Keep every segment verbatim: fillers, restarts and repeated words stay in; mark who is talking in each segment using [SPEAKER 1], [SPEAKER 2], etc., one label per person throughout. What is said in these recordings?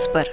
[SPEAKER 1] પર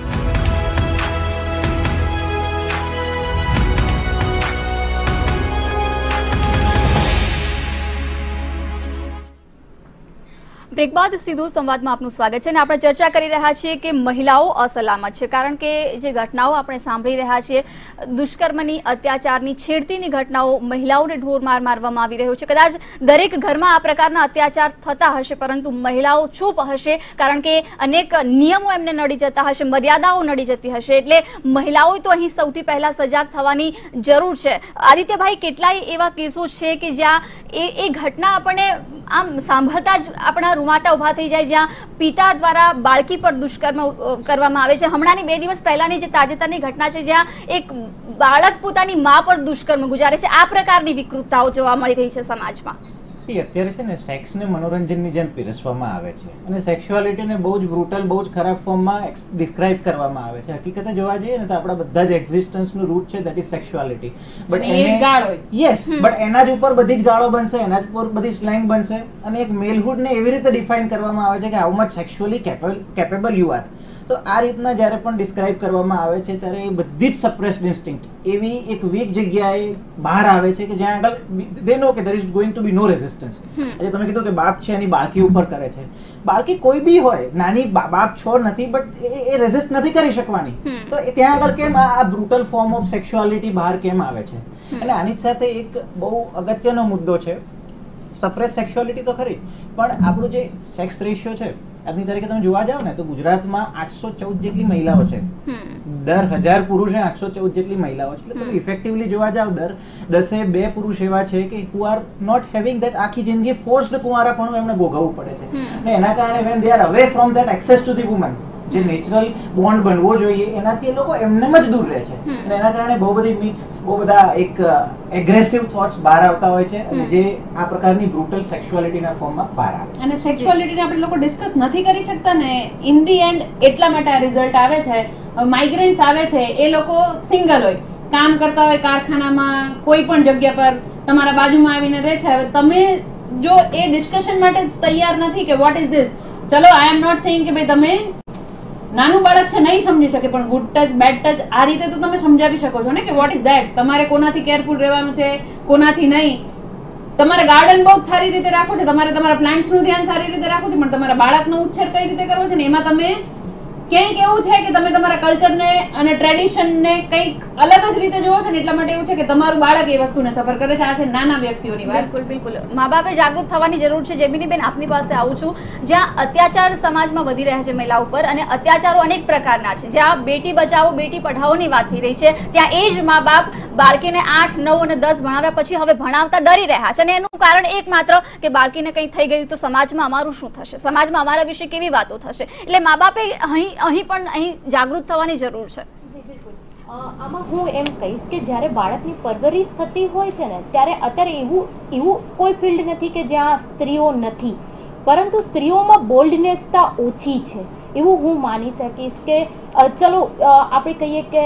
[SPEAKER 1] બ્રેક બાદ સીધું સંવાદમાં આપનું સ્વાગત છે અને આપણે ચર્ચા કરી રહ્યા છીએ કે મહિલાઓ અસલામત છે કારણ કે જે ઘટનાઓ આપણે સાંભળી રહ્યા છીએ દુષ્કર્મની અત્યાચારની છેડતીની ઘટનાઓ મહિલાઓને ઢોર માર મારવામાં આવી રહ્યો છે કદાચ દરેક ઘરમાં આ પ્રકારના અત્યાચાર થતા હશે પરંતુ મહિલાઓ ચૂપ હશે કારણ કે અનેક નિયમો એમને નડી જતા હશે મર્યાદાઓ નડી જતી હશે એટલે મહિલાઓ તો અહીં સૌથી પહેલા સજાગ થવાની જરૂર છે આદિત્યભાઈ કેટલાય એવા કેસો છે કે જ્યાં એ એ ઘટના આપણને આમ સાંભળતા જ આપણા રૂમાટા ઉભા થઈ જાય જ્યાં પિતા દ્વારા બાળકી પર દુષ્કર્મ કરવામાં આવે છે હમણાંની બે દિવસ પહેલાની જે તાજેતરની ઘટના છે જ્યાં એક બાળક પોતાની મા પર દુષ્કર્મ ગુજારે છે આ પ્રકારની વિકૃતતાઓ જોવા મળી રહી છે સમાજમાં
[SPEAKER 2] અત્યારે છે ને સેક્સને મનોરંજનની જેમ પીરસવામાં આવે છે અને સેક્સ્યુઆલિટીને બહુ જ બ્રુટલ બહુ જ ખરાબ ફોર્મમાં ડિસ્ક્રાઇબ કરવામાં આવે છે હકીકતે જોવા જઈએ ને તો આપણા બધા જ એક્ઝિસ્ટન્સનું રૂટ છે દેટ ઇઝ સેક્સ્યુઆલિટી બટ એને ગાળો યસ બટ એના જ ઉપર બધી જ ગાળો બનશે એના જ ઉપર બધી સ્લેંગ બનશે અને એક મેલહુડને એવી રીતે ડિફાઇન કરવામાં આવે છે કે how much sexually capable you are તો આ રીતના જ્યારે પણ ડિસ્ક્રાઇબ કરવામાં આવે છે ત્યારે એ બધી જ સપ્રેસ્ડ ઇન્સ્ટિંક્ટ એવી એક વીક જગ્યાએ બહાર આવે છે કે જ્યાં આગળ દે નો કે there is going to be no resistance આજે તમે કીધું કે બાપ છે એની બાળકી ઉપર કરે છે બાળકી કોઈ બી હોય નાની બાપ છો નથી બટ એ રેઝિસ્ટ નથી કરી શકવાની તો ત્યાં આગળ કેમ આ બ્રુટલ ફોર્મ ઓફ સેક્સ્યુઆલિટી બહાર કેમ આવે છે અને આની સાથે એક બહુ અગત્યનો મુદ્દો છે સપ્રેસ સેક્સ્યુઆલિટી તો ખરી પણ આપણું જે સેક્સ રેશિયો છે આજની તારીખે તમે જોવા જાવ ને તો ગુજરાતમાં આઠસો ચૌદ જેટલી મહિલાઓ છે દર હજાર પુરુષે આઠસો ચૌદ જેટલી મહિલાઓ છે એટલે તમે ઇફેક્ટિવલી જોવા જાવ દર દસે બે પુરુષ એવા છે કે who are not having that આખી જિંદગી ફોર્સ્ડ કુંવારાપણું એમને ભોગવવું પડે છે અને એના કારણે when they are away from that access to the woman જે નેચરલ બોન્ડ બનવો જોઈએ એનાથી એ લોકો એમનેમ જ દૂર રહે છે અને એના કારણે બહુ બધી મિક્સ બહુ બધા એક એગ્રેસિવ થોટ્સ બહાર આવતા હોય છે અને જે આ પ્રકારની બ્રુટલ સેક્સ્યુઆલિટીના ફોર્મમાં બહાર આવે છે
[SPEAKER 3] અને સેક્સ્યુઆલિટીને આપણે લોકો ડિસ્કસ નથી કરી શકતા ને ઇન ધી એન્ડ એટલા માટે આ રિઝલ્ટ આવે છે માઇગ્રન્ટ્સ આવે છે એ લોકો સિંગલ હોય કામ કરતા હોય કારખાનામાં કોઈ પણ જગ્યા પર તમારા બાજુમાં આવીને રહે છે હવે તમે જો એ ડિસ્કશન માટે જ તૈયાર નથી કે વોટ ઇઝ ધીસ ચલો આઈ એમ નોટ સેઇંગ કે ભાઈ તમે નાનું બાળક છે નહીં સમજી શકે પણ ગુડ ટચ બેડ ટચ આ રીતે તો તમે સમજાવી શકો છો ને કે વોટ ઇઝ ધેટ તમારે કોનાથી કેરફુલ રહેવાનું છે કોનાથી નહીં તમારે ગાર્ડન બહુ સારી રીતે રાખવું છે તમારે તમારા પ્લાન્ટ્સનું ધ્યાન સારી રીતે રાખવું છે પણ તમારા બાળકનો ઉછેર કઈ રીતે કરવો છે ને એમાં તમે ક્યાંક એવું છે કે તમે તમારા કલ્ચરને અને ટ્રેડિશનને કંઈક અલગ જ રીતે જોવો છો ને એટલા માટે એવું છે કે તમારું બાળક એ વસ્તુને સફર કરે છે આ છે નાના વ્યક્તિઓની વાત
[SPEAKER 1] બિલકુલ બિલકુલ મા બાપે જાગૃત થવાની જરૂર છે જેમિનીબેન આપની પાસે આવું છું જ્યાં અત્યાચાર સમાજમાં વધી રહ્યા છે મહિલા ઉપર અને અત્યાચારો અનેક પ્રકારના છે જ્યાં બેટી બચાવો બેટી પઢાઓની વાત થઈ રહી છે ત્યાં એ જ મા બાપ બાળકીને આઠ નવ અને દસ ભણાવ્યા પછી હવે ભણાવતા ડરી રહ્યા છે અને એનું કારણ એક માત્ર કે બાળકીને કંઈ થઈ ગયું તો સમાજમાં અમારું શું થશે સમાજમાં અમારા વિશે કેવી વાતો થશે એટલે મા બાપે અહીં અહીં પણ અહીં જાગૃત થવાની જરૂર છે
[SPEAKER 4] આમાં હું એમ કહીશ કે જ્યારે બાળકની પરવરિશ થતી હોય છે ને ત્યારે અત્યારે એવું એવું કોઈ ફિલ્ડ નથી કે જ્યાં સ્ત્રીઓ નથી પરંતુ સ્ત્રીઓમાં બોલ્ડનેસતા ઓછી છે એવું હું માની શકીશ કે ચલો આપણે કહીએ કે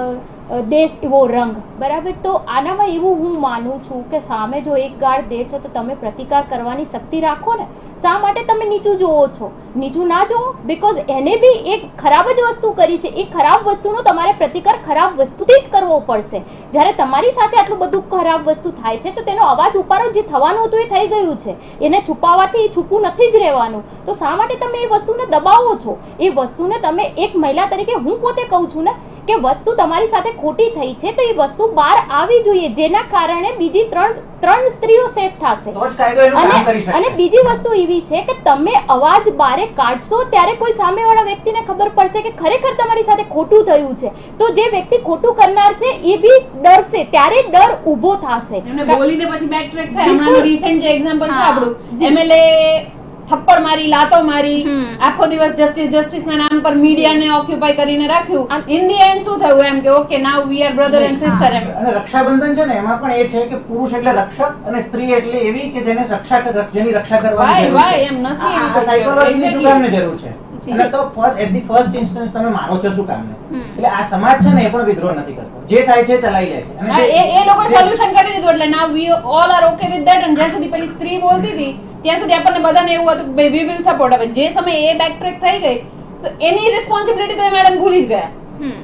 [SPEAKER 4] દેશ એવો રંગ બરાબર તો આનામાં એવું હું માનું છું કે સામે જો એક ગાળ દે છે તો તમે પ્રતિકાર કરવાની શક્તિ રાખો ને શા માટે તમે નીચું જોવો છો નીચું ના જોવો બીકોઝ એને બી એક ખરાબ જ વસ્તુ કરી છે એ ખરાબ વસ્તુનો તમારે પ્રતિકાર ખરાબ વસ્તુથી જ કરવો પડશે જ્યારે તમારી સાથે આટલું બધું ખરાબ વસ્તુ થાય છે તો તેનો અવાજ ઉપાડો જે થવાનું હતું એ થઈ ગયું છે એને છુપાવવાથી છુપું નથી જ રહેવાનું તો શા માટે તમે એ વસ્તુને દબાવો છો એ વસ્તુને તમે એક મહિલા તરીકે હું પોતે કહું છું ને કે વસ્તુ તમારી સાથે ખોટી થઈ છે તો એ વસ્તુ બહાર આવી જોઈએ જેના કારણે બીજી ત્રણ ત્રણ સ્ત્રીઓ સેફ થશે અને અને બીજી વસ્તુ એવી છે કે તમે અવાજ બારે કાઢશો ત્યારે કોઈ સામેવાળા વ્યક્તિને ખબર પડશે કે ખરેખર તમારી સાથે ખોટું થયું છે તો જે વ્યક્તિ ખોટું કરનાર છે એ બી ડરશે ત્યારે ડર ઊભો થશે
[SPEAKER 3] બોલીને પછી બેક ટ્રેક થાય હમણાં રીસેન્ટ જે એક્ઝામ્પલ છે આપણું એમએલએ થપ્પડ મારી લાતો મારી આખો દિવસ જસ્ટિસ જસ્ટિસ ના નામ પર મીડિયાને ઓક્યુપાય કરીને રાખ્યું ઇન ધી એન્ડ શું થયું એમ કે okay now we are brother and sister એમ
[SPEAKER 2] અને રક્ષાબંધન છે ને એમાં પણ એ છે કે પુરુષ એટલે રક્ષક અને સ્ત્રી એટલે એવી કે જેને રક્ષા જેની રક્ષા કરવાની જરૂર છે
[SPEAKER 3] વાય એમ નથી
[SPEAKER 2] આ સાયકોલોજીની શું કામને જરૂર છે એટલે તો first at the first instance તમે મારો છો શું કામને એટલે આ સમાજ છે ને એ પણ વિદ્રોહ નથી કરતો જે થાય છે ચલાવી લે છે
[SPEAKER 3] અને એ એ લોકો સોલ્યુશન કરી દીધું એટલે now we all are okay with that અને જ્યાં સુધી પેલી સ્ત્રી બોલતી હતી ત્યાં સુધી આપણને બધાને એવું હતું કે વી વિલ સપોર્ટ હવે જે સમય એ બેક ટ્રેક થઈ ગઈ તો એની રિસ્પોન્સિબિલિટી તો એ મેડમ ભૂલી જ ગયા.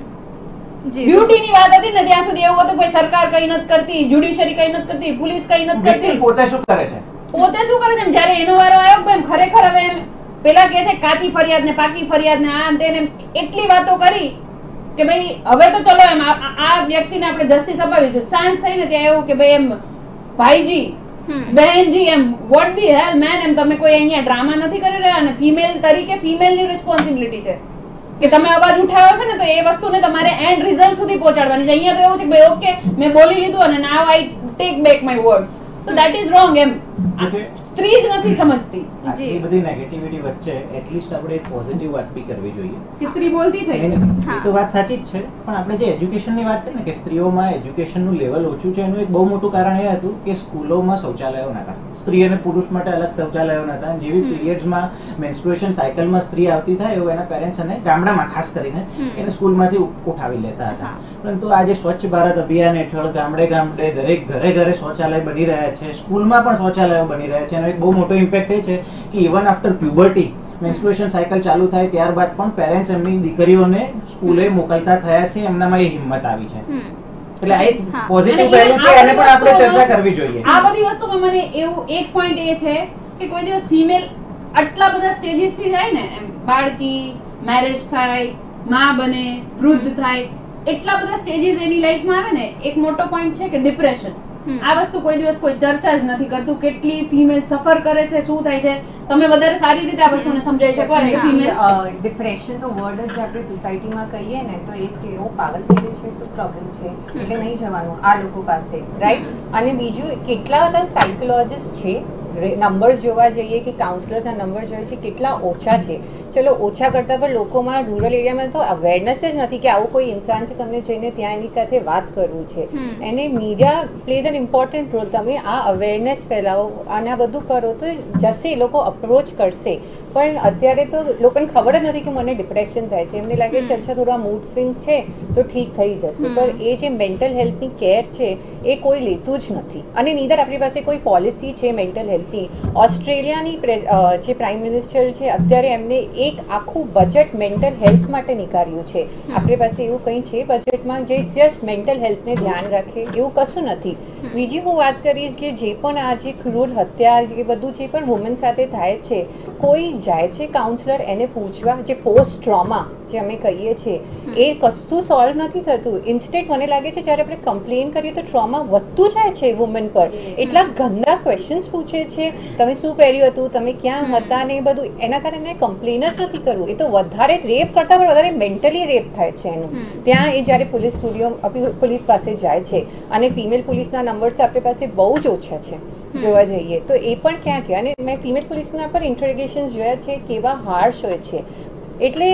[SPEAKER 1] જી
[SPEAKER 3] ની વાત હતી ને ત્યાં સુધી એવું હતું કે સરકાર કઈ નથી કરતી, જ્યુડિશિયરી કઈ નથી કરતી, પોલીસ કઈ નથી કરતી,
[SPEAKER 2] પોતે શું કરે છે
[SPEAKER 3] પોતે શું કરે છે. જયારે એનો વારો આવ્યો ભાઈ ખરેખર હવે એમ પેલા કે છે કાચી ફરિયાદ ને પાકી ફરિયાદ ને આ તેને એટલી વાતો કરી કે ભાઈ હવે તો ચલો એમ આ વ્યક્તિને આપણે જસ્ટિસ અપાવીશું. સાયન્સ થઈને ત્યાં એવું કે ભાઈ એમ ભાઈજી બહેનજી એમ વોટ ધી હેલ મેન એમ તમે કોઈ અહીંયા ડ્રામા નથી કરી રહ્યા અને ફિમેલ તરીકે ફિમેલ ની રિસ્પોન્સિબિલિટી છે કે તમે અવાજ ઉઠાવ્યો છે ને તો એ વસ્તુને તમારે એન્ડ રિઝલ્ટ સુધી પહોંચાડવાની છે. અહીંયા તો એવું છે કે ઓકે મેં બોલી લીધું અને now I take back my words, તો ધેટ ઇઝ રોંગ. એમ સ્ત્રી જ નથી સમજતી.
[SPEAKER 2] આટલી બધી નેગેટિવિટી વચ્ચે એટલીસ્ટ આપણે એક પોઝિટિવ વાત બી કરવી જોઈએ
[SPEAKER 3] કે સ્ત્રી બોલતી થઈ.
[SPEAKER 2] એ તો વાત સાચી જ છે, પણ આપણે જે એજ્યુકેશનની વાત કરીએ ને કે સ્ત્રીઓમાં એજ્યુકેશનનું લેવલ ઓછું છે એનું એક બહુ મોટું કારણ એ હતું કે સ્કૂલોમાં શૌચાલયો નહોતા. સ્ત્રી અને પુરુષ માટે અલગ શૌચાલયો નહોતા. જેવી પીરિયડ્સમાં મેન્સ્ટ્રુએશન સાયકલમાં સ્ત્રી આવતી થાય એવું એના પેરેન્ટ્સ અને ગામડામાં ખાસ કરીને એને સ્કૂલમાંથી ઉઠાવી લેતા હતા. પરંતુ આજે સ્વચ્છ ભારત અભિયાન હેઠળ ગામડે ગામડે દરેક ઘરે ઘરે શૌચાલય બની રહ્યા છે, સ્કૂલમાં પણ શૌચાલયો બની રહ્યા છે. એનો એક બહુ મોટો ઇમ્પેક્ટ એ છે કે even after puberty menstruation cycle ચાલુ થાય ત્યારબાદ પણ પેરેન્ટ્સ એમની દીકરીઓને સ્કૂલે મોકલતા થયા છે, એમનામાં એ હિંમત આવી છે. એટલે આ એક પોઝિટિવ પહેલું છે, એને પણ આપણે ચર્ચા કરવી જોઈએ.
[SPEAKER 3] આ બધી વસ્તુમાં મને એવું એક પોઈન્ટ એ છે કે કોઈ દિવસ ફિમેલ આટલા બધા સ્ટેજીસ થી જાય ને એમ બાળકી, મેરેજ થાય, માં બને, વૃદ્ધ થાય, એટલા બધા સ્ટેજીસ એની લાઈફમાં આવે ને એક મોટો પોઈન્ટ છે કે ડિપ્રેશન. આ વસ્તુ કોઈ દિવસ કોઈ ચર્ચા જ નથી કરતું. કેટલી ફિમેલ સફર કરે છે, શું થાય છે, તમે વધારે સારી રીતે આ વસ્તુને સમજાવી શકો છો. ફિમેલ
[SPEAKER 5] ડિપ્રેશન તો વર્ડ જ આપણે સોસાયટીમાં કહીએ ને તો એ કે એવું પાગલ થઈ ગઈ છે, શું પ્રોબ્લેમ છે, એટલે નહીં જવાનું આ લોકો પાસે, રાઈટ. અને બીજું કેટલા બધા સાયકોલોજીસ્ટ છે, નંબર્સ જોવા જઈએ કે કાઉન્સલર્સના નંબર જોઈએ છે કેટલા ઓછા છે. ચલો ઓછા કરતાં પણ લોકોમાં રૂરલ એરિયામાં તો અવેરનેસ જ નથી કે આવું કોઈ ઇન્સાન છે, તમને જઈને ત્યાં એની સાથે વાત કરવું છે. એને media plays an important role. તમે આ અવેરનેસ ફેલાવો અને આ બધું કરો તો જશે, લોકો અપ્રોચ કરશે. પણ અત્યારે તો લોકોને ખબર જ નથી કે મને ડિપ્રેશન થાય છે. એમને લાગે છે અચ્છા થોડા મૂડ સ્વિંગ્સ છે તો ઠીક થઈ જશે, પણ એ જે મેન્ટલ હેલ્થની કેર છે એ કોઈ લેતું જ નથી. અને નીધર આપણી પાસે કોઈ પોલિસી છે મેન્ટલ હેલ્થ. ઓસ્ટ્રેલિયાની જે પ્રાઇમ મિનિસ્ટર છે અત્યારે એમને એક આખું બજેટ મેન્ટલ હેલ્થ માટે નીકાળ્યું છે. આપણી પાસે એવું કંઈ છે બજેટમાં જે જસ્ટ મેન્ટલ હેલ્થને ધ્યાન રાખે એવું કશું નથી. બીજી હું વાત કરીશ કે જે પણ આ જે ક્રૂર હત્યા એ બધું જે પણ વુમન સાથે થાય છે, કોઈ જાય છે કાઉન્સલર એને પૂછવા, જે પોસ્ટ ટ્રોમા જે અમે કહીએ છીએ એ કશું સોલ્વ નથી થતું. ઇન્સ્ટેન્ટ મને લાગે છે જ્યારે આપણે કમ્પ્લેન કરીએ તો ટ્રોમા વધતું જાય છે વુમન પર. એટલા ગંદા ક્વેશ્ચન્સ પૂછે છે, તમે શું પહેર્યું હતું, તમે ક્યાં હતા ને એ બધું. એના કારણે કમ્પ્લેન જ નથી કરવું. એ તો વધારે રેપ કરતા પણ વધારે મેન્ટલી રેપ થાય છે એનું. ત્યાં એ જ્યારે પોલીસ સ્ટુડિયો પોલીસ પાસે જાય છે અને ફિમેલ પોલીસના નંબર્સ તો આપણી પાસે બહુ જ ઓછા છે જોવા જઈએ તો. એ પણ ક્યાંથી, અને મેં ફિમેલ પોલીસના પર ઇન્ટરોગેશન્સ જોયા છે કેવા હાર્શ હોય છે. એટલે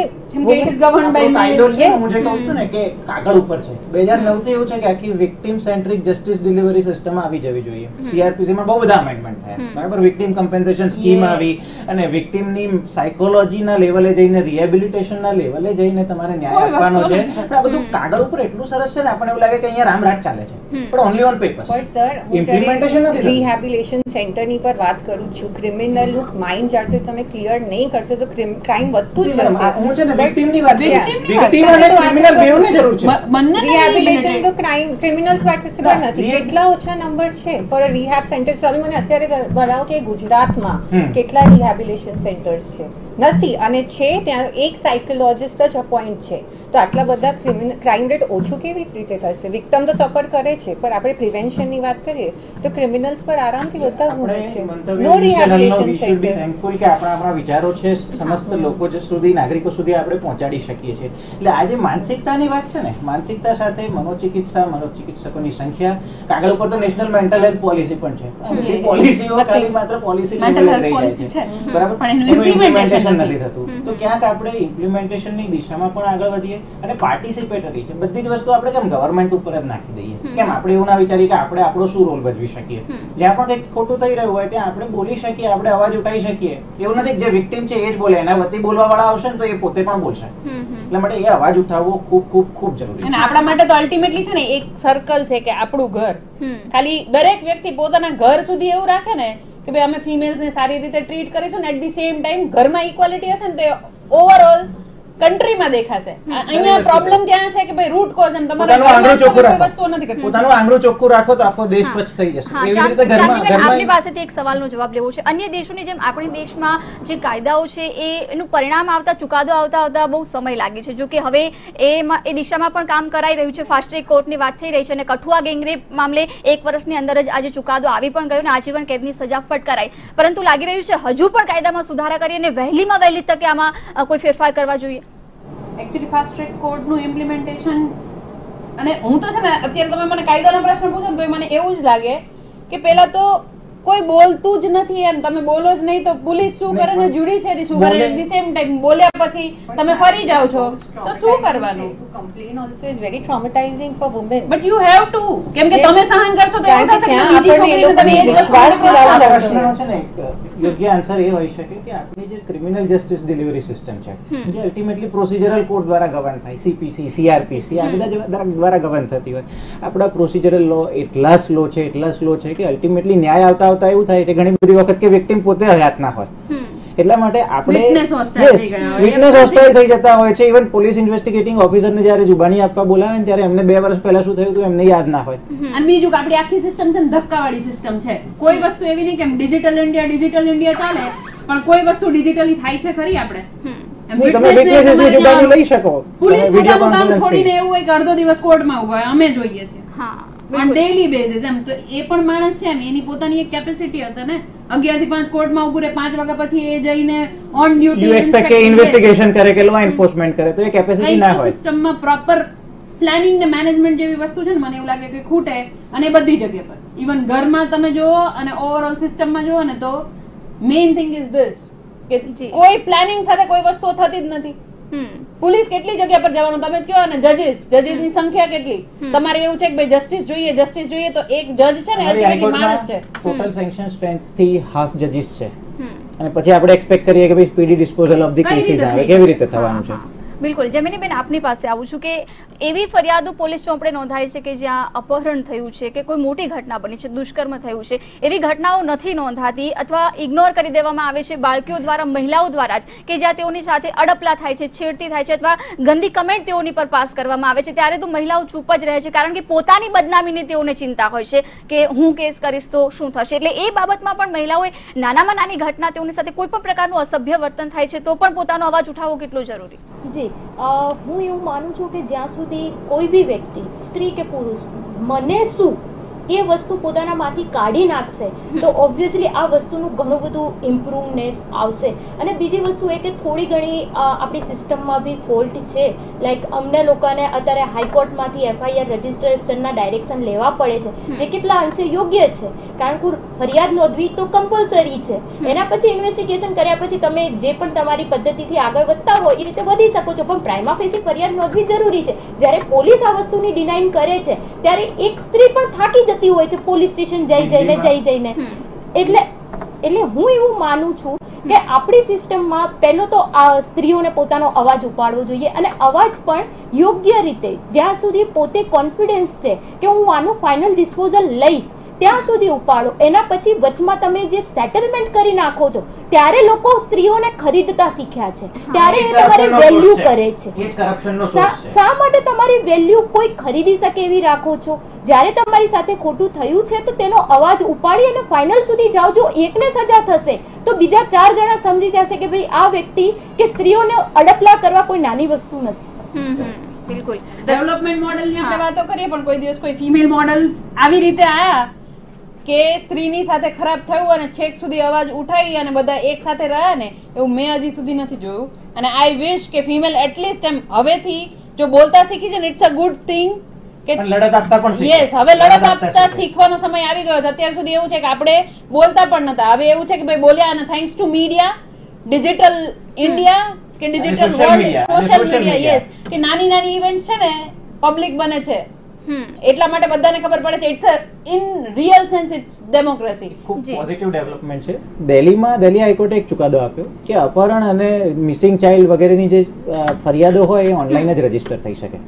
[SPEAKER 2] કાગળ ઉપર છે. બે હજાર નવ થી એવું છે કે આખી victim centric justice delivery system આવી જવી જોઈએ. સીઆરપીસી માં બહુ બધા અમેન્ડમેન્ટ થયા, બરાબર. વિક્ટિમ કમ્પેન્સેશન સ્કીમ આવી અને વિક્ટિમની સાયકોલોજીના લેવલે જઈને રિહેબિલિટેશનના લેવલે જઈને તમારે ન્યાય આપવાનો છે. પણ આ બધું કાગળ ઉપર એટલું સરસ છે ને આપણને એવું લાગે કે અહીંયા રામ રાજ ચાલે છે, પણ ઓનલી ઓન પેપર.
[SPEAKER 5] પણ સર
[SPEAKER 2] ઇમ્પ્લિમેન્ટેશન નથી.
[SPEAKER 5] રિહેબિલિટેશન સેન્ટરની પર વાત કરું છું. ક્રિમિનલ નું માઇન્ડ જ્યાં સુધી તમે ક્લિયર નહીં કરશો તો ક્રાઇમ વધતું જ જશે.
[SPEAKER 2] હું છે ને વિક્ટિમની વાત કરું. વિક્ટિમ અને ક્રિમિનલ બેવની જરૂર છે.
[SPEAKER 5] રિહેબિલિટેશન તો ક્રાઇમ ક્રિમિનલ્સ માટે નથી. કેટલા ઓછા નંબર છે પર રિહેબ સેન્ટર્સ. તમે મને અત્યારે બનાવો કે ગુજરાતમાં કેટલા રિહેબિલિટેશન સેન્ટર્સ છે? નથી. અને છે ત્યાં એક સાયકોલોજીસ્ટ જ અપોઇન્ટ છે. તો આટલા બધા ક્રાઇમ રેટ ઓછું કેવી રીતે થશે? વિક્ટિમ તો સફર કરે છે, પણ આપણે પ્રિવેન્શનની વાત કરીએ તો ક્રિમિનલ્સ પર આરામથી બધા ગુણે છે. નો રિહેબિલિટેશન સેન્ટર.
[SPEAKER 2] થેન્કફુલ કે આપણા આપણા વિચારો છે સમસ્ત લોકો સુધી, નાગરિકો સુધી આપણે પહોંચાડી શકીએ છીએ. એટલે આજે માનસિકતાની વાત છે ને, માનસિકતા સાથે મનોચિકિત્સા, મનોચિકિત્સકોની સંખ્યા, કાગળ ઉપર તો નેશનલ મેન્ટલ હેલ્થ પોલિસી પણ છે. આ બધી પોલિસીઓ ખાલી માત્ર પોલિસી લેવલે રહી જાય છે, બરાબર. એનું ઇમ્પ્લિમેન્ટેશન નથી થતું. તો ક્યાંક આપણે ઇમ્પ્લિમેન્ટેશનની દિશામાં પણ આગળ વધીએ અને પાર્ટિસિપેટરી છે. બધી જ વસ્તુ આપણે કેમ ગવર્મેન્ટ ઉપર જ નાખી દઈએ? કેમ આપણે એવું ના વિચારીએ કે આપણે આપણો શું રોલ ભજવી શકીએ? જ્યાં પણ કંઈક ખોટું થઈ રહ્યું હોય ત્યાં આપણે બોલી શકીએ, આપણે અવાજ ઉઠાવી શકીએ. એવું નથી કે જે વિક્ટિમ છે એ જ બોલે, એના વતી બોલવા વાળા આવશે ને તો એ પોતે પણ બોલશે. એટલે માટે એ અવાજ ઉઠાવવો ખૂબ ખૂબ ખૂબ જરૂરી છે.
[SPEAKER 3] આપણા માટે તો અલ્ટિમેટલી છે ને એક સર્કલ છે કે આપણું ઘર. ખાલી દરેક વ્યક્તિ પોતાના ઘર સુધી એવું રાખે ને કે ભાઈ અમે ફિમેલ્સને સારી રીતે ટ્રીટ કરીશું ને એટ ધી સેમ ટાઈમ ઘરમાં ઇક્વાલિટી હશે ને તો ઓવરઓલ કન્ટ્રીમાં દેખાશે. અહીંયા પ્રોબ્લેમ ત્યાં છે કે ભાઈ રૂટ કોઝ એમ તમારે
[SPEAKER 2] પોતાનું આંગળું ચોખ્ખું રાખો.
[SPEAKER 3] વસ્તુઓ નથી કરતી.
[SPEAKER 2] પોતાનું આંગળું ચોખ્ખું રાખો તો આખો દેશ સ્વચ્છ થઈ જશે.
[SPEAKER 1] હા,
[SPEAKER 2] એવી
[SPEAKER 1] ચાંદ-
[SPEAKER 2] રીતે ઘરમાં
[SPEAKER 1] ચાંદનીબેન, આપની
[SPEAKER 2] ઘરમાં
[SPEAKER 1] પાસેથી એક સવાલનો જવાબ લેવો છે. અન્ય દેશોની જેમ આપણી દેશમાં જે કાયદાઓ છે એ એનું પરિણામ આવતા ચુકાદો આવતા આવતા બહુ સમય લાગે છે. જો કે હવે એમાં એ દિશામાં પણ કામ કરાઈ રહ્યું છે. ફાસ્ટ ટ્રેક કોર્ટની વાત થઈ રહી છે અને કઠુઆ ગેંગરેપ મામલે એક વર્ષની અંદર જ આજે ચુકાદો આવી પણ ગયો અને આજીવન કેદની સજા ફટકારાઈ. પરંતુ લાગી રહ્યું છે હજુ પણ કાયદામાં સુધારા કરી અને વહેલીમાં વહેલી તકે આમાં અ, કોઈ ફેરફાર કરવા જોઈએ.
[SPEAKER 3] એકચ્યુઅલી ફાસ્ટ ટ્રેક કોર્ટનું ઇમ્પ્લિમેન્ટેશન અને હું તો છે ને અત્યારે તમે મને કાયદાના પ્રશ્ન પૂછો ને તો મને એવું જ લાગે કે પહેલા તો કોઈ બોલતું જ નથી એમ તમે બોલો જ નહીં તો પોલીસ શું કરે ને જ્યુડિશિયરી શું કરે એટ ધી સેમ ટાઈમ બોલ્યા પછી તમે ફરી જાઓ છો તો શું કરવાનું
[SPEAKER 5] complain also is very traumatizing for women.
[SPEAKER 3] But you have to કેમ કે તમે સહન કરશો તો એવું થશે કે બીજી છોકરીને તમે એ જ
[SPEAKER 5] વિશ્વાસ
[SPEAKER 3] વસ્તુ
[SPEAKER 2] આ
[SPEAKER 5] દિલાવો
[SPEAKER 2] પ્રશ્નનો છે ને એક યોગ્ય આન્સર એ હોઈ શકે કે આપણી જે ક્રિમિનલ જસ્ટિસ ડિલિવરી સિસ્ટમ છે જે અલ્ટિમેટલી પ્રોસિજરલ કોર્ટ દ્વારા ગવર્ન થાય, સીપીસી, સીઆરપીસી આ બધા જેવા દ્વારા ગવર્ન થતી હોય. આપણા પ્રોસિજરલ લો એટલા સ્લો છે એટલા સ્લો છે કે અલ્ટિમેટલી ન્યાય આવતા આવતા એવું થાય છે ઘણી બધી વખત કે વિક્ટિમ પોતે હયાત ના હોય. એટલા માટે આપણે
[SPEAKER 3] Witness hostile થઈ ગયા હોય.
[SPEAKER 2] વિટનેસ હોસ્ટાઇલ થઈ જતા હોય છે. ઇવન પોલીસ ઇન્વેસ્ટિગેટિંગ ઓફિસરને જ્યારે જુબાની આપવા બોલાવે ને ત્યારે એમને બે વર્ષ પહેલા શું થયું હતું એમને યાદ ના હોય.
[SPEAKER 3] અને બીજું કે આપણી આખી સિસ્ટમ છે ને ધક્કાવાળી સિસ્ટમ છે. કોઈ વસ્તુ એવી નહીં કે ડિજિટલ ઇન્ડિયા ડિજિટલ ઇન્ડિયા ચાલે પણ કોઈ વસ્તુ ડિજિટલી થાય છે ખરી આપણે એમ
[SPEAKER 2] નહીં, તમે
[SPEAKER 3] witness ને
[SPEAKER 2] witnesses ની
[SPEAKER 3] તમારે
[SPEAKER 2] જુબાની
[SPEAKER 3] ત્યાં
[SPEAKER 2] લઈ શકો.
[SPEAKER 3] પોલીસ
[SPEAKER 2] તમે video
[SPEAKER 3] પોતાનું કામ
[SPEAKER 2] conference
[SPEAKER 3] છોડીને
[SPEAKER 2] થી.
[SPEAKER 3] એવું હોય કે અડધો દિવસ કોર્ટમાં ઉભા હોય અમે જોઈએ છીએ
[SPEAKER 1] હા,
[SPEAKER 3] ઓન ડેઈલી બેસિસ એમ તો એ પણ માણસ છે એમ એની પોતાની એક કેપેસિટી હશે ને અગિયાર થી પાંચ કોર્ટમાં ઉભું રહે પાંચ વાગ્યા પછી એ જઈને ઓન
[SPEAKER 2] You
[SPEAKER 3] ડ્યુટી
[SPEAKER 2] expect કે ઇન્વેસ્ટિગેશન કરે કે લો એન્ફોર્સમેન્ટ કરે તો એ કેપેસિટી ના હોય.
[SPEAKER 3] સિસ્ટમમાં પ્રોપર પ્લાનિંગ ને મેનેજમેન્ટ જેવી વસ્તુ છે ને મને એવું લાગે કે ખૂટે અને એ બધી જગ્યા પર ઇવન ઘરમાં તમે જુઓ અને ઓવરઓલ સિસ્ટમમાં જુઓ ને તો મેઇન થિંગ ઇઝ ધીસ કે
[SPEAKER 1] જી.
[SPEAKER 3] કોઈ પ્લાનિંગ સાથે કોઈ વસ્તુ થતી જ નથી.
[SPEAKER 1] હમ
[SPEAKER 3] પોલીસ કેટલી જગ્યા પર જવાનું તમે જ કહો ને જજીસ જજીસ ની સંખ્યા કેટલી તમારે એવું છે કે ભાઈ જસ્ટિસ જોઈએ જસ્ટિસ જોઈએ તો એક જજ છે ને
[SPEAKER 2] અમારી
[SPEAKER 3] અલ્ટિમેટલી માણસ છે
[SPEAKER 2] હાઈકોર્ટમાં ટોટલ સેન્કશન સ્ટ્રેન્થ થી હાફ જજીસ છે
[SPEAKER 1] હમ
[SPEAKER 2] અને પછી આપણે એક્સપેક્ટ કરીએ કે ભાઈ સ્પીડી ડિસ્પોઝલ ઓફ ધી
[SPEAKER 3] કઈ
[SPEAKER 2] કેસીસ
[SPEAKER 3] રીતે
[SPEAKER 2] આવે
[SPEAKER 3] થઈ
[SPEAKER 2] કેવી
[SPEAKER 3] શકે?
[SPEAKER 2] રીતે થવાનું છે.
[SPEAKER 1] બિલકુલ. જમીનીબેન, આપની પાસે આવું છું કે એવી ફરિયાદો પોલીસ ચોપડે નોંધાય છે કે જ્યાં અપહરણ થયું છે કે કોઈ મોટી ઘટના બની છે, દુષ્કર્મ થયું છે, એવી ઘટનાઓ નથી નોંધાતી અથવા ઇગ્નોર કરી દેવામાં આવે છે બાળકીઓ દ્વારા, મહિલાઓ દ્વારા જ કે જ્યાં તેઓની સાથે અડપલા થાય છે, છેડતી થાય છે અથવા ગંદી કમેન્ટ તેઓની પર પાસ કરવામાં આવે છે ત્યારે તો મહિલાઓ ચૂપ જ રહે છે કારણ કે પોતાની બદનામીની તેઓને ચિંતા હોય છે કે હું કેસ કરીશ તો શું થશે. એટલે એ બાબતમાં પણ મહિલાઓએ નાનામાં નાની ઘટના તેઓની સાથે કોઈ પણ પ્રકારનું અસભ્ય વર્તન થાય છે તો પણ પોતાનો અવાજ ઉઠાવવો કેટલો જરૂરી?
[SPEAKER 4] જી અ, હું એવું માનું છું કે જ્યાં સુધી કોઈ બી વ્યક્તિ સ્ત્રી કે પુરુષ મને શું એ વસ્તુ પોતાનામાંથી કાઢી નાખશે તો ઓબ્વિયસલી આ વસ્તુનું ઘણું બધું ઇમ્પ્રુવનેસ આવશે. અને બીજી વસ્તુ એ કે થોડી ઘણી અ, આપણી સિસ્ટમમાં બી ફોલ્ટ છે. લાઈક અમને લોકોને અત્યારે હાઈકોર્ટમાંથી એફઆઈઆર રજિસ્ટ્રેશનના ડાયરેક્શન લેવા પડે છે જે કેટલા અંશે યોગ્ય છે કારણ કે ફરિયાદ નોંધવી તો કમ્પલસરી છે. એના પછી ઇન્વેસ્ટિગેશન કર્યા પછી તમે જે પણ તમારી પદ્ધતિથી આગળ વધતા હોય એ રીતે વધી શકો છો પણ પ્રાઇમા ફેસી ફરિયાદ નોંધવી જરૂરી છે. જ્યારે પોલીસ આ વસ્તુની ડિનાઇન કરે છે ત્યારે એક સ્ત્રી પણ થાકી જતી હોય છે પોલીસ સ્ટેશન જઈ જઈને જઈ જઈને એટલે એટલે હું એવું માનું છું કે આપણી સિસ્ટમમાં પહેલો તો આ સ્ત્રીઓને પોતાનો અવાજ ઉપાડવો જોઈએ અને અવાજ પણ યોગ્ય રીતે જ્યાં સુધી પોતે કોન્ફિડન્સ છે કે હું આનું ફાઇનલ ડિસ્પોઝલ લઈશ ત્યાં સુધી ઉપાડો. એના પછી વચમાં તમે જે સેટલમેન્ટ કરી નાખો છો ત્યારે લોકો સ્ત્રીઓને ખરીદતા શીખ્યા છે ત્યારે એ તમારી વેલ્યુ કરે છે.
[SPEAKER 2] એ જ કરપ્શનનો
[SPEAKER 4] શા
[SPEAKER 2] સોર્સ છે.
[SPEAKER 4] શા માટે તમારી વેલ્યુ કોઈ ખરીદી શકે એવી રાખો છો? જ્યારે તમારી સાથે ખોટું થયું છે તો તેનો અવાજ ઉપાડી અને ફાઇનલ સુધી જાઓ. જો એકને સજા થશે તો બીજા ચાર જણા સમજી જશે કે ભાઈ આ વ્યક્તિ કે સ્ત્રીઓને અડપલા કરવા કોઈ નાની વસ્તુ નથી.
[SPEAKER 1] હમ હમ બિલકુલ.
[SPEAKER 3] ડેવલપમેન્ટ મોડેલની આપણે વાતો કરીએ પણ કોઈ દિવસ કોઈ ફિમેલ મોડલ્સ આવી રીતે આયા કે સ્ત્રીની સાથે ખરાબ થયું અને છેક સુધી અવાજ ઉઠાવી અને બધા એક સાથે રહ્યા ને એવું મેં હજી સુધી નથી જોયું. અને આઈ વિશ કે ફિમેલ એટલીસ્ટ એમ હવેથી જો બોલતા શીખી છે ને ઇટ્સ અ ગુડ થિંગ કે
[SPEAKER 2] પણ લડત આપતા પણ શીખે.
[SPEAKER 3] યસ હવે લડત આપતા
[SPEAKER 2] શીખે.
[SPEAKER 3] શીખવાનો સમય આવી ગયો છે. અત્યાર સુધી એવું છે કે આપણે બોલતા પણ નતા. હવે એવું છે કે ભાઈ બોલ્યા અને thanks to media, digital India કે ડિજિટલ
[SPEAKER 2] social
[SPEAKER 3] વર્લ્ડ,
[SPEAKER 2] media, અને
[SPEAKER 3] social
[SPEAKER 2] social
[SPEAKER 3] media
[SPEAKER 2] media.
[SPEAKER 3] Yes કે નાની નાની ઇવેન્ટ્સ છે ને પબ્લિક બને છે
[SPEAKER 1] હમ
[SPEAKER 3] એટલા માટે બધાને ખબર પડે છે it's a in real sense it's democracy.
[SPEAKER 2] ખૂબ
[SPEAKER 1] જી.
[SPEAKER 2] પોઝિટિવ ડેવલપમેન્ટ છે. દિલ્હીમાં દિલ્હી હાઈકોર્ટે એક ચુકાદો આપ્યો કે અપહરણ અને મિસિંગ ચાઇલ્ડ વગેરેની જે અ, ફરિયાદો હોય એ ઓનલાઈન જ રજીસ્ટર થઈ શકે.
[SPEAKER 1] હમ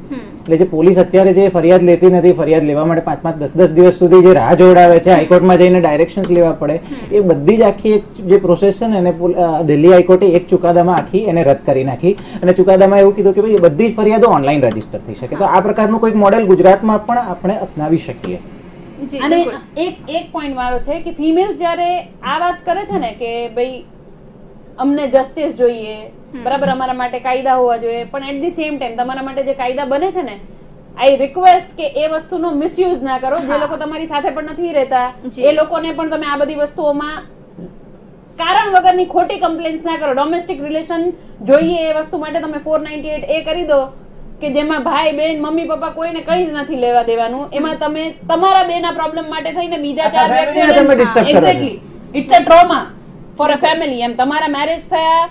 [SPEAKER 2] એટલે જે પોલીસ અત્યારે જે ફરિયાદ લેતી નથી, ફરિયાદ લેવા માટે પાંચ પાંચ દસ દસ દિવસ સુધી જે રાહ જોડાવે છે, હાઈકોર્ટમાં જઈને ડાયરેક્શન્સ લેવા પડે, એ બધી જ આખી એક જે પ્રોસેસ છે ને એને દિલ્હી હાઈકોર્ટે એક ચુકાદામાં આખી એને રદ કરી નાખી અને ચુકાદામાં એવું કીધું કે ભાઈ બધી જ ફરિયાદો ઓનલાઈન રજીસ્ટર થઈ શકે. તો આ પ્રકારનું કોઈક મોડેલ ગુજરાતમાં પણ આપણે અપનાવી શકીએ.
[SPEAKER 3] અને એક એક પોઈન્ટ મારો છે કે ફિમેલ્સ જ્યારે આ વાત કરે છે ને કે ભાઈ અમને જસ્ટિસ જોઈએ, બરાબર, અમારા માટે કાયદા હોવા જોઈએ, પણ એટ ધી સેમ ટાઈમ તમારા માટે જે કાયદા બને છે ને, આઈ રિક્વેસ્ટ કે એ વસ્તુનો મિસયુઝ ના કરો. જે લોકો તમારી સાથે પણ નથી રહેતા એ લોકોને પણ તમે આ બધી વસ્તુઓમાં કારણ વગરની ખોટી કમ્પ્લેન્ટ્સ ના કરો. ડોમેસ્ટિક રિલેશન જોઈએ એ વસ્તુ માટે તમે ફોર નાઇન્ટી એટ એ કરી દો કે જેમાં ભાઈ બહેન મમ્મી પપ્પા કોઈને કઈ જ નથી લેવા દેવાનું. એમાં તમે તમારા બે ના પ્રોબ્લેમ માટે થઈને બીજા ચાર વ્યક્તિઓને exactly it's a trauma for a family. એમ તમારા મેરેજ થયા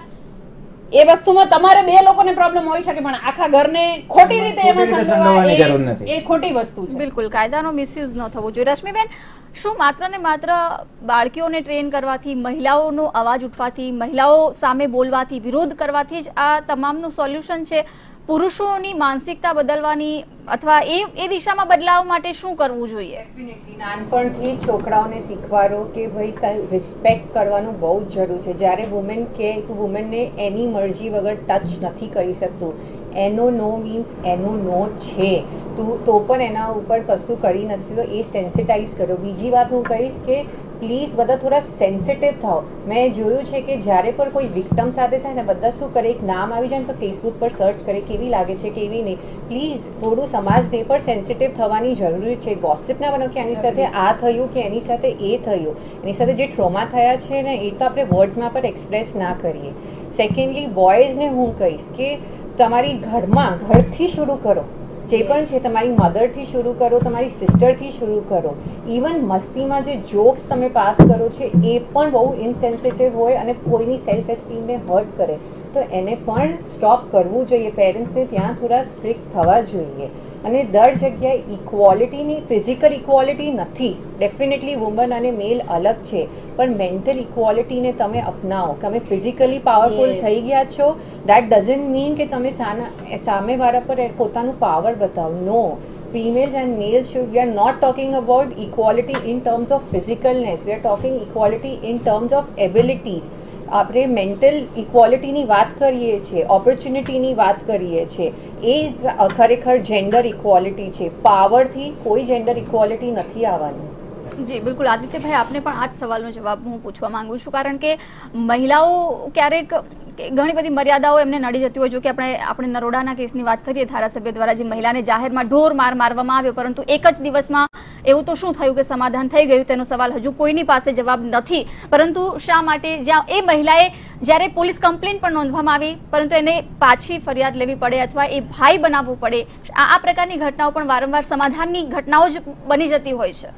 [SPEAKER 3] એ વસ્તુમાં તમારે બે લોકોને પ્રોબ્લેમ હોઈ શકે પણ આખા ઘરને ખોટી રીતે એમાં સંડોવા એ ખોટી વસ્તુ છે.
[SPEAKER 1] બિલકુલ, કાયદાનો મિસયુઝ ન થવો જોઈએ. રશ્મિબેન, શું માત્ર ને માત્ર બાળકીઓને ટ્રેન કરવાથી, મહિલાઓનો અવાજ ઉઠવાથી, મહિલાઓ સામે બોલવાથી, વિરોધ કરવાથી જ આ તમામનું સોલ્યુશન છે? પુરુષોની માનસિકતા બદલવાની અથવા એ એ દિશામાં બદલાવ માટે શું કરવું જોઈએ?
[SPEAKER 5] નાનપણથી છોકરાઓને શીખવાડો કે ભાઈ રિસ્પેક્ટ કરવાનું બહુ જ જરૂર છે. જ્યારે વુમેન કે તું વુમેનને એની મરજી વગર ટચ નથી કરી શકતું. એનો નો મીન્સ એનો નો છે. તું તો પણ એના ઉપર કશું કરી નથી તો એ સેન્સિટાઇઝ કરો. બીજી વાત હું કહીશ કે પ્લીઝ બધા થોડા સેન્સિટિવ થાઓ. મેં જોયું છે કે જ્યારે પણ કોઈ વિક્ટમ સાથે થાય ને બધા શું કરે, એક નામ આવી જાય ને તો ફેસબુક પર સર્ચ કરે કેવી લાગે છે કેવી નહીં. પ્લીઝ થોડું સમાજને પણ સેન્સિટિવ થવાની જરૂરી છે. ગોસિપ ના બનો કે એની સાથે આ થયું કે એની સાથે એ થયું. એની સાથે જે ટ્રોમા થયા છે ને એ તો આપણે વર્ડ્સમાં પણ એક્સપ્રેસ ના કરીએ. સેકન્ડલી બોયઝને હું કહીશ કે તમારી ઘરમાં ઘરથી શરૂ કરો. જે પણ છે તમારી મધરથી શરૂ કરો, તમારી સિસ્ટરથી શરૂ કરો. ઇવન મસ્તીમાં જે જોક્સ તમે પાસ કરો છે એ પણ બહુ ઇનસેન્સિટિવ હોય અને કોઈની સેલ્ફ એસ્ટીમને હર્ટ કરે તો એને પણ સ્ટોપ કરવું જોઈએ. પેરેન્ટ્સને ત્યાં થોડા સ્ટ્રિક્ટ થવા જોઈએ. અને દર જગ્યાએ ઇક્વોલિટીની ફિઝિકલ ઇક્વોલિટી નથી. ડેફિનેટલી વુમન અને મેલ અલગ છે પણ મેન્ટલ ઇક્વોલિટીને તમે અપનાવો. તમે ફિઝિકલી પાવરફુલ થઈ ગયા છો દેટ ડઝન્ટ મીન કે તમે સામેવાળા પર પોતાનું પાવર બતાવો. No, females and males should, we are not talking about equality in terms of physicalness, we are talking equality in terms of abilities. આપણે મેન્ટલ ઇક્વોલિટીની વાત કરીએ છીએ, ઓપોર્ચ્યુનિટીની વાત કરીએ છીએ, એ જ ખરેખર જેન્ડર ઇક્વોલિટી છે. પાવરથી કોઈ જેન્ડર ઇક્વોલિટી નથી આવવાની.
[SPEAKER 1] જી બિલકુલ. આદિત્યભાઈ, આપને પણ આ જ સવાલનો જવાબ હું પૂછવા માંગુ છું, કારણ કે મહિલાઓ ક્યારેક ઘણી બધી મર્યાદાઓ એમને નડી જતી હોય. જો કે આપણે આપણે નરોડાના કેસની વાત કરીએ, ધારાસભ્ય દ્વારા જે મહિલાને જાહેરમાં ઢોર માર મારવામાં આવ્યો, પરંતુ એક જ દિવસમાં એવું તો શું થયું કે સમાધાન થઈ ગયું, તેનો સવાલ હજુ કોઈની પાસે જવાબ નથી. પરંતુ શા માટે જ્યાં એ મહિલાએ જ્યારે પોલીસ કમ્પ્લેન પણ નોંધવામાં આવી પરંતુ એને પાછી ફરિયાદ લેવી પડે અથવા એ ભાઈ બનાવવું પડે, આ પ્રકારની ઘટનાઓ પણ વારંવાર સમાધાનની ઘટનાઓ જ બની જતી હોય છે.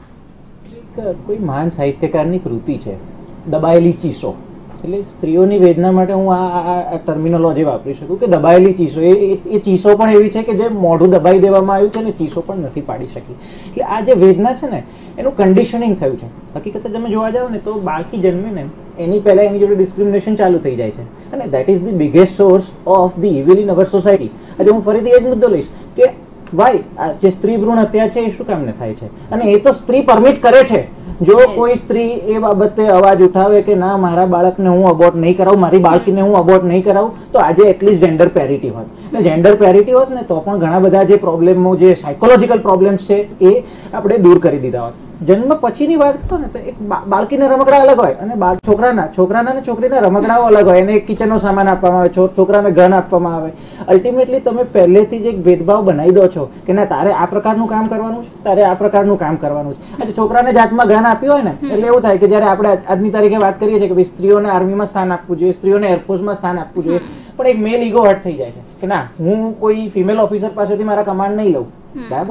[SPEAKER 2] કોઈ મહાન સાહિત્યકારની કૃતિ છે દબાયેલી ચીસો. એટલે સ્ત્રીઓની વેદના માટે હું આ ટર્મિનોલોજી વાપરી શકું કે દબાયેલી ચીસો. એ એ ચીસો પણ એવી છે કે જે મોઢું દબાઈ દેવામાં આવ્યું છે ને ચીસો પણ નથી પાડી શકી. એટલે આ જે વેદના છે ને એનું કન્ડિશનિંગ થયું છે. હકીકતે તમે જોવા જાઓ ને તો બાળકી જન્મે ને એની પહેલા એની જોડે ડિસ્ક્રિમિનેશન ચાલુ થઈ જાય છે અને that is the biggest source of the evil in our society. આજે હું ફરીથી એ જ મુદ્દો લઈશ કે ભાઈ આ જે સ્ત્રી ભ્રૂણ હત્યા છે એ શું કામને થાય છે અને એ તો સ્ત્રી પરમિટ કરે છે. જો કોઈ સ્ત્રી એ બાબતે અવાજ ઉઠાવે કે ના મારા બાળકને હું અબોર્ટ નહીં કરાવું, મારી બાળકીને હું અબોર્ટ નહીં કરાવું, તો આજે એટલીસ્ટ જેન્ડર પેરિટી હોત. એટલે જેન્ડર પેરિટી હોત ને તો પણ ઘણા બધા જે પ્રોબ્લેમો, જે સાયકોલોજીકલ પ્રોબ્લેમ્સ છે એ આપણે દૂર કરી દીધા હોત. જન્મ પછીની વાત કરો ને તો એક બાળકીના રમકડા અલગ હોય અને છોકરાના છોકરાના ને છોકરીના રમકડાઓ અલગ હોય. એને એક કિચનનો સામાન આપવામાં આવે, છોકરાને ગન આપવામાં આવે. અલ્ટિમેટલી તમે પહેલેથી જ એક ભેદભાવ બનાવી દો છો કે ના તારે આ પ્રકારનું કામ કરવાનું છે, તારે આ પ્રકારનું કામ કરવાનું છે. આજે છોકરાને જાતમાં ગન આપી હોય ને એટલે એવું થાય કે જયારે આપણે આજની તારીખે વાત કરીએ છીએ કે ભાઈ સ્ત્રીઓને આર્મીમાં સ્થાન આપવું જોઈએ, સ્ત્રીઓને એરફોર્સમાં સ્થાન આપવું જોઈએ, પણ એક મેલ ઈગો હર્ટ થઈ જાય છે કે ના હું કોઈ ફિમેલ ઓફિસર પાસેથી મારા કમાન્ડ નહીં લઉં. બરાબર.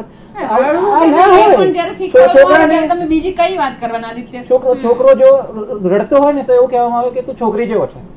[SPEAKER 2] છોકરો જો રડતો હોય ને તો એવું કહેવામાં આવે કે તું છોકરી જેવો છે.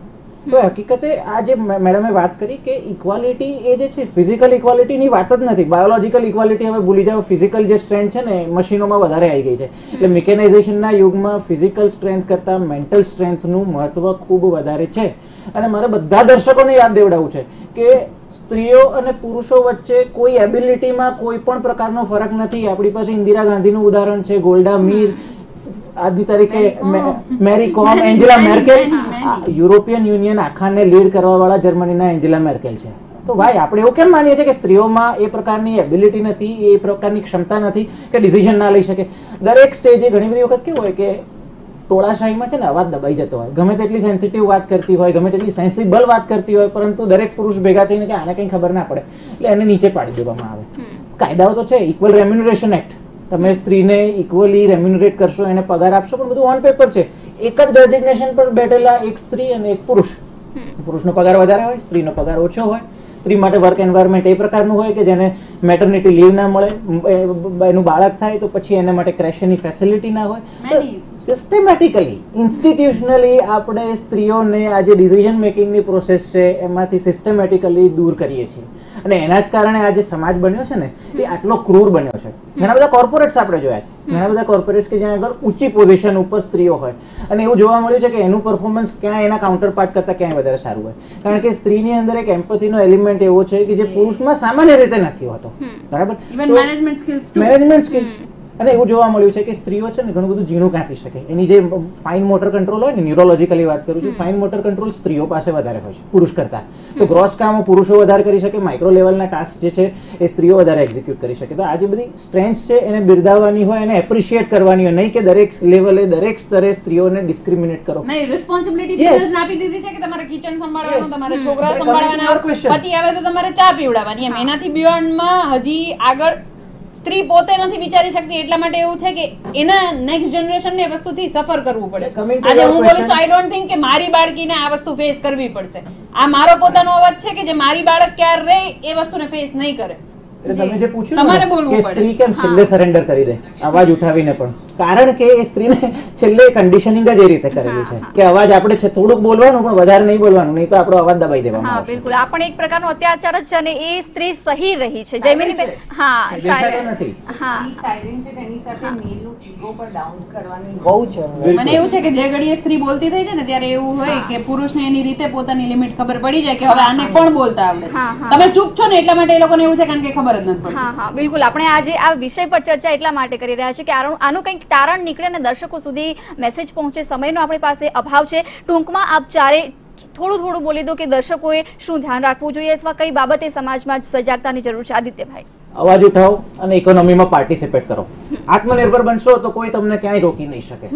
[SPEAKER 2] તો હકીકતે આ જે મેડમે વાત કરી કે ઇક્વાલિટી એ જે છે ફિઝિકલ ઇક્વાલિટીની વાત જ નથી, બાયોલોજીકલ ઇક્વાલિટી હવે ભૂલી જાઓ. ફિઝિકલ જે સ્ટ્રેન્થ છે ને મશીનોમાં વધારે આવી ગઈ છે, એટલે મિકેનાઇઝેશનના યુગમાં ફિઝિકલ સ્ટ્રેન્થ કરતાં મેન્ટલ સ્ટ્રેન્થનું મહત્વ ખૂબ વધારે છે. અને મારે બધા દર્શકોને યાદ દેવડાવવું છે કે સ્ત્રીઓ અને પુરુષો વચ્ચે કોઈ એબિલિટીમાં કોઈ પણ પ્રકારનો ફરક નથી. આપણી પાસે ઇન્દિરા ગાંધીનું ઉદાહરણ છે, ગોલ્ડા મીર, આજની તારીખે Mary Kom, Angela Merkel. European Union આખાને લીડ કરવા વાળા જર્મનીના એન્જેલા મેર્કેલ છે. તો ભાઈ આપણે એવું કેમ માનીએ છીએ કે સ્ત્રીઓમાં એ પ્રકારની એબિલિટી નથી, એ પ્રકારની ક્ષમતા નથી કે ડિસિઝન ના લઈ શકે? દરેક સ્ટેજે ઘણી બધી વખત કેવું હોય કે ટોળાશાહીમાં છે ને અવાજ દબાઈ જતો હોય, ગમે તેટલી સેન્સિટિવ વાત કરતી હોય, ગમે તેટલી સેન્સિબલ વાત કરતી હોય, પરંતુ દરેક પુરુષ ભેગા થઈને કે આને કંઈ ખબર ના પડે એટલે એને નીચે પાડી દેવામાં આવે. કાયદાઓ તો છે, ઇક્વલ રેમ્યુનરેશન એક્ટ, તમે સ્ત્રીને ઇક્વલી રેમ્યુનરેટ કરશો, એને પગાર આપશો, પણ બધું ઓન પેપર છે. એક જ ડેઝિગ્નેશન પર બેઠેલા એક સ્ત્રી અને એક પુરુષ, પુરુષનો પગાર વધારે હોય, સ્ત્રીનો પગાર ઓછો હોય. સ્ત્રી માટે વર્ક એન્વાયરમેન્ટ એ પ્રકારનું હોય કે જેને મેટર્નિટી લીવ ના મળે, એનું બાળક થાય તો પછી એના માટે ક્રેશની ફેસિલિટી ના હોય. તો સિસ્ટમેટિકલી ઇન્સ્ટિટ્યુશનલી આપણે સ્ત્રીઓને આ જે ડિસિઝન મેકિંગની પ્રોસેસ છે એમાંથી સિસ્ટમેટિકલી દૂર કરીએ છીએ, અને એના જ કારણે આ જે સમાજ બન્યો છે ને એ આટલો ક્રૂર બન્યો છે. ઘણા બધા કોર્પોરેટ્સ આપણે જોયા છે, ઘણા બધા કોર્પોરેટ્સ કે જ્યાં આગળ ઊંચી પોઝિશન ઉપર સ્ત્રીઓ હોય, અને એવું જોવા મળ્યું છે કે એનું પરફોર્મન્સ ક્યાં એના કાઉન્ટર પાર્ટ કરતા ક્યાંય વધારે સારું હોય, કારણ કે સ્ત્રીની અંદર એક એમ્પથીનો એલિમેન્ટ એવો છે કે જે પુરુષમાં સામાન્ય રીતે નથી હોતો. બરાબર,
[SPEAKER 3] મેનેજમેન્ટ સ્કિલ્સ
[SPEAKER 2] મેનેજમેન્ટ સ્કિલ્સ અને એવું જોવા મળ્યું છે કે સ્ત્રીઓ છે ને ઘણું બધું ઝીણું કાપી શકે. એની જે ફાઇન મોટર કંટ્રોલ હોય ને, ન્યુરોલોજીકલી વાત કરું છું, ફાઇન મોટર કંટ્રોલ સ્ત્રીઓ પાસે વધારે હોય છે પુરુષ કરતા. તો ગ્રોસ કામો પુરુષો વધારે કરી શકે, માઇક્રો લેવલના ટાસ્ક જે છે એ સ્ત્રીઓ વધારે એક્ઝિક્યુટ કરી શકે. તો આ જે બધી સ્ટ્રેન્થ છે એને બિરદાવવાની હોય, એને એપ્રિશિએટ કરવાની હોય, નહીં કે દરેક લેવલે દરેક સ્તરે સ્ત્રીઓને ડિસ્ક્રિમિનેટ કરો.
[SPEAKER 3] નહીં, રિસ્પોન્સિબિલિટી ફિમેલ્સ આપી દીધી છે કે તમારે કિચન સંભાળવાનું, તમારે છોકરા સંભાળવાના, પતિ આવે તો તમારે ચા પીવડાવવાની, એમ. એનાથી બિયોન્ડમાં હજી આગળ સ્ત્રી પોતે નથી વિચારી શકતી, એટલા માટે એવું છે કે એના નેક્સ્ટ જનરેશનને એ વસ્તુથી સફર કરવું પડે. આજે હું બોલીશ તો આઈ ડોન્ટ થિંક કે મારી બાળકીને આ વસ્તુ ફેસ કરવી પડશે. આ મારો પોતાનો અવાજ છે કે જે મારી બાળક ક્યારે રહે એ વસ્તુને ફેસ નહીં કરે.
[SPEAKER 2] તમે જે પૂછ્યું કે સ્ત્રી કેમ છેલ્લે સરેન્ડર કરી દે અવાજ ઉઠાવીને, પણ કારણ કે એ સ્ત્રીને છેલ્લે કન્ડિશનિંગ જ એ રીતે કરેલું છે કે અવાજ આપણે છે થોડુંક બોલવાનું પણ વધારે નહીં બોલવાનું, નહીં તો આપણો અવાજ દબાઈ દેવામાં આવશે.
[SPEAKER 1] બિલકુલ, આ પણ એક પ્રકારનો અત્યાચાર જ છે અને એ સ્ત્રી સહી રહી છે. જયમિનીબેન, હા,
[SPEAKER 2] નથી,
[SPEAKER 1] હા,
[SPEAKER 5] સાયલેન્ટ છે તેની સાથે મેલનું ઈગો પર ડાઉન કરવાની બહુ જરૂર.
[SPEAKER 3] મને એવું છે કે જે ઘડીએ સ્ત્રી બોલતી થઈ છે ને ત્યારે એવું હોય કે પુરુષને એની રીતે પોતાની લિમિટ ખબર પડી જાય કે હવે આને કોણ બોલતા આવડે. તમે ચૂપ છો ને એટલા માટે એ લોકોને એવું છે કારણ કે ખબર જ નથી પડતી.
[SPEAKER 1] હા હા, બિલકુલ. આપણે આજે આ વિષય પર ચર્ચા એટલા માટે કરી રહ્યા છીએ કે આનું કંઈક તારણ નીકળે અને દર્શકો સુધી મેસેજ પહોંચે. સમયનો આપણી પાસે અભાવ છે. ટૂંકમાં આપ ચારે થોડું થોડું બોલી દો કે દર્શકોએ શું ધ્યાન રાખવું જોઈએ અથવા કઈ બાબતે સમાજમાં સજાગતાની જરૂર છે. આદિત્યભાઈ,
[SPEAKER 2] અવાજ ઉઠાવો અને ઇકોનોમીમાં પાર્ટિસિપેટ કરો. આત્મનિર્ભર બનશો તો કોઈ તમને ક્યાંય રોકી નહીં શકે.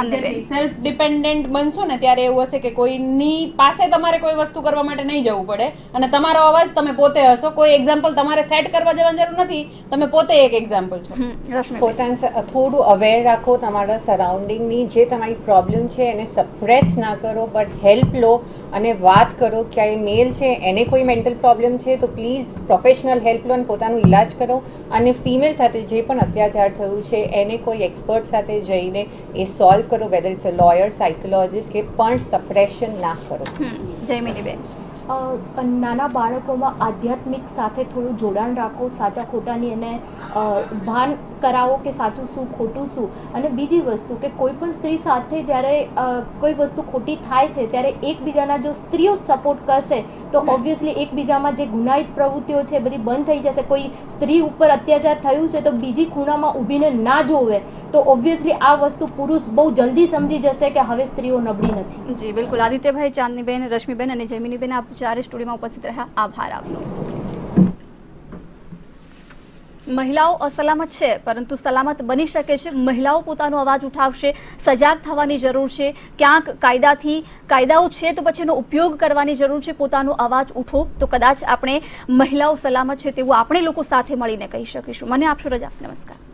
[SPEAKER 3] સેલ્ફ ડિપેન્ડન્ટ બનશો ને ત્યારે એવું હશે કે કોઈની પાસે તમારે કોઈ વસ્તુ કરવા માટે નહીં જવું પડે અને તમારો અવાજ તમે પોતે હશો. કોઈ એક્ઝામ્પલ તમારે સેટ કરવા જવાની જરૂર નથી, તમે પોતે એક એક્ઝામ્પલ છો.
[SPEAKER 5] પોતાને થોડું અવેર રાખો તમારા સરાઉન્ડિંગની. જે તમારી પ્રોબ્લેમ છે એને સપ્રેસ ના કરો, બટ હેલ્પ લો અને વાત કરો. ક્યાંય મેલ છે એને કોઈ મેન્ટલ પ્રોબ્લેમ છે તો પ્લીઝ પ્રોફેશનલ હેલ્પ લો અને પોતાનું ઇલાજ કરો. અને ફિમેલ સાથે જે પણ અત્યાચાર થયું છે એને કોઈ એક્સપર્ટ સાથે જઈને એ સોલ્વ કરો, whether it's a lawyer, psychologist, કે પણ સપ્રેશન ના કરો.
[SPEAKER 1] જયમિનીબેન,
[SPEAKER 4] નાના બાળકોમાં આધ્યાત્મિક સાથે થોડું જોડાણ રાખો, સાચા ખોટાની અને ભાન કરાવો કે સાચું શું ખોટું શું. અને બીજી વસ્તુ કે કોઈ પણ સ્ત્રી સાથે જ્યારે કોઈ વસ્તુ ખોટી થાય છે ત્યારે એકબીજાના જો સ્ત્રીઓ સપોર્ટ કરશે તો ઓબ્વિયસલી એકબીજામાં જે ગુનાહિત પ્રવૃત્તિઓ છે બધી બંધ થઈ જશે. કોઈ સ્ત્રી ઉપર અત્યાચાર થયું છે તો બીજી ખૂણામાં ઊભીને ના જોવે તો ઓબ્વિયસલી આ વસ્તુ પુરુષ બહુ જલ્દી સમજી જશે કે હવે સ્ત્રીઓ નબળી નથી.
[SPEAKER 1] જી બિલકુલ. આદિત્યભાઈ, ચાંદનીબેન, રશ્મિબેન અને જયમિનીબેન, આપ ચારે સ્ટુડિયોમાં ઉપસ્થિત રહ્યા, આભાર આપનો. મહિલાઓ અસલામત છે પરંતુ સલામત બની શકે છે. મહિલાઓ પોતાનો અવાજ ઉઠાવશે, સજાગ થવાની જરૂર છે. ક્યાંક કાયદાથી કાયદાઓ છે તો પછી એનો ઉપયોગ કરવાની જરૂર છે. પોતાનો અવાજ ઉઠો તો કદાચ આપણે મહિલાઓ સલામત છે તેવું આપણે લોકો સાથે મળીને કહી શકીશું. મને આપશો રજા. નમસ્કાર.